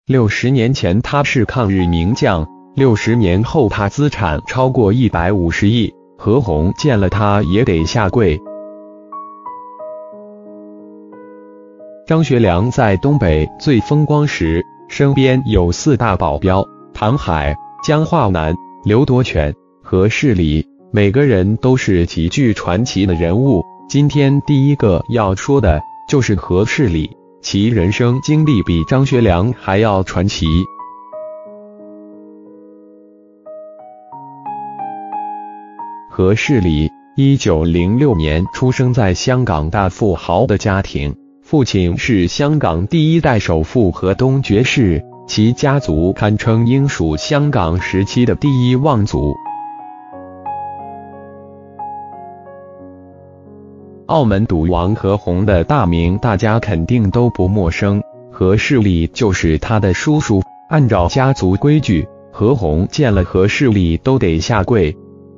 60年前他是抗日名将，60年后他资产超过150亿，何鸿见了他也得下跪。张学良在东北最风光时，身边有4大保镖：唐海、江化南、刘多全、何世礼，每个人都是极具传奇的人物。今天第一个要说的就是何世礼，其人生经历比张学良还要传奇。何世礼1906年出生在香港大富豪的家庭，父亲是香港第1代首富何东爵士，其家族堪称应属香港时期的第1望族。澳门赌王何鸿的大名大家肯定都不陌生，何世礼就是他的叔叔。按照家族规矩，何鸿见了何世礼都得下跪。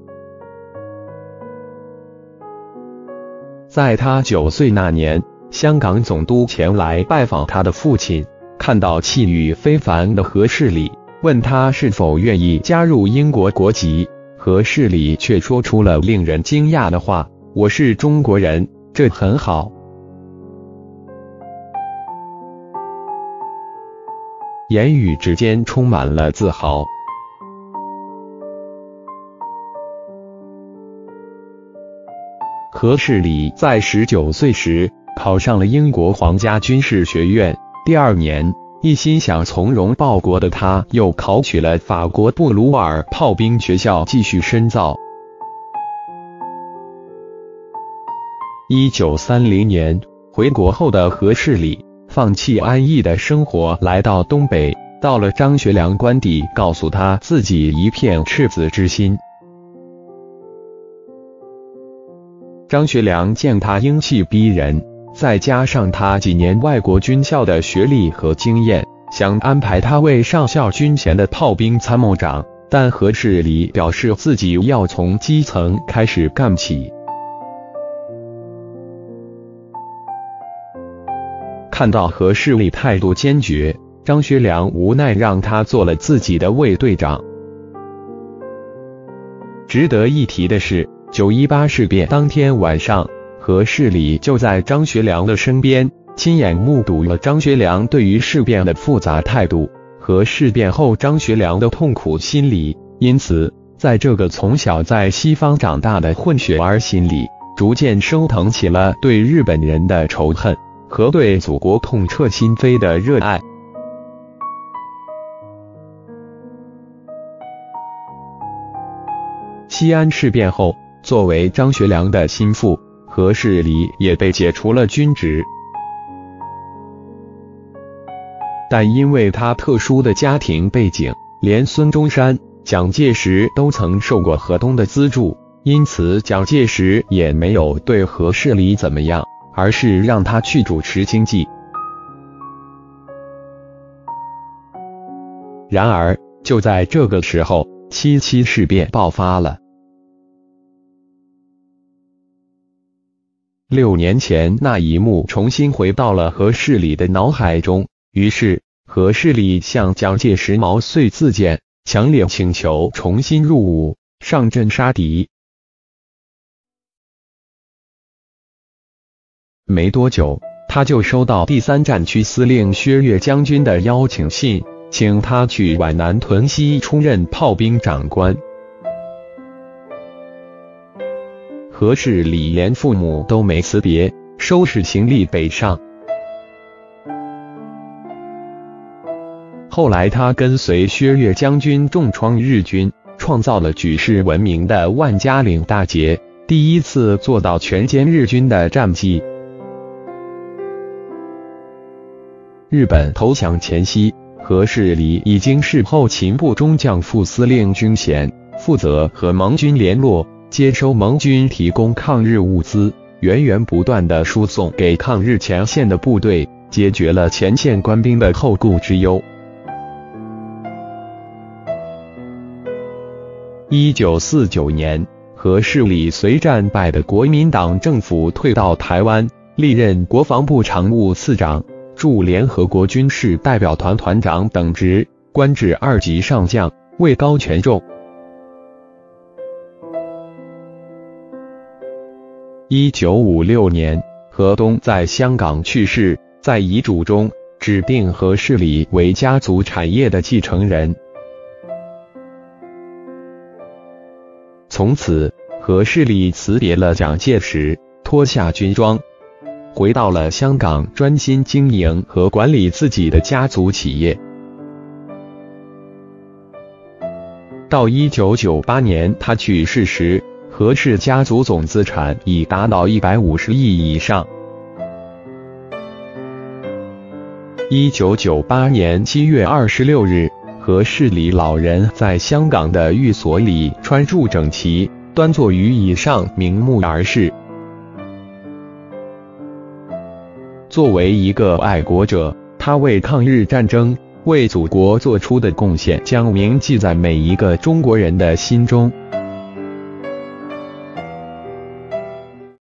在他9岁那年，香港总督前来拜访他的父亲，看到气宇非凡的何世礼，问他是否愿意加入英国国籍。何世礼却说出了令人惊讶的话：“我是中国人，这很好。”言语之间充满了自豪。何世礼在19岁时考上了英国皇家军事学院，第2年，一心想从容报国的他，又考取了法国布鲁尔炮兵学校继续深造。1930年，回国后的何世礼放弃安逸的生活，来到东北，到了张学良官邸，告诉他自己一片赤子之心。张学良见他英气逼人，再加上他几年外国军校的学历和经验，想安排他为上校军衔的炮兵参谋长，但何世礼表示自己要从基层开始干起。看到何世礼态度坚决，张学良无奈让他做了自己的卫队长。值得一提的是，9·18事变当天晚上，何世礼就在张学良的身边，亲眼目睹了张学良对于事变的复杂态度和事变后张学良的痛苦心理。因此，在这个从小在西方长大的混血儿心里，逐渐升腾起了对日本人的仇恨和对祖国痛彻心扉的热爱。西安事变后，作为张学良的心腹，何世礼也被解除了军职。但因为他特殊的家庭背景，连孙中山、蒋介石都曾受过河东的资助，因此蒋介石也没有对何世礼怎么样，而是让他去主持经济。然而，就在这个时候，77事变爆发了。6年前那一幕重新回到了何世礼的脑海中，于是何世礼向蒋介石毛遂自荐，强烈请求重新入伍，上阵杀敌。没多久，他就收到第3战区司令薛岳将军的邀请信，请他去皖南屯溪出任炮兵长官。何世礼连父母都没辞别，收拾行李北上。后来他跟随薛岳将军重创日军，创造了举世闻名的万家岭大捷，第一次做到全歼日军的战绩。日本投降前夕，何世礼已经是后勤部中将副司令军衔，负责和盟军联络，接收盟军提供抗日物资，源源不断地输送给抗日前线的部队，解决了前线官兵的后顾之忧。1949年，何世礼随战败的国民党政府退到台湾，历任国防部常务次长， 驻联合国军事代表团团长等职，官至2级上将，位高权重。1956年，何东在香港去世，在遗嘱中指定何世礼为家族产业的继承人。从此，何世礼辞别了蒋介石，脱下军装，回到了香港，专心经营和管理自己的家族企业。到1998年他去世时，何氏家族总资产已达到150亿以上。1998年7月26日，何世礼老人在香港的寓所里穿着整齐，端坐于椅上，瞑目而逝。作为一个爱国者，他为抗日战争、为祖国做出的贡献将铭记在每一个中国人的心中。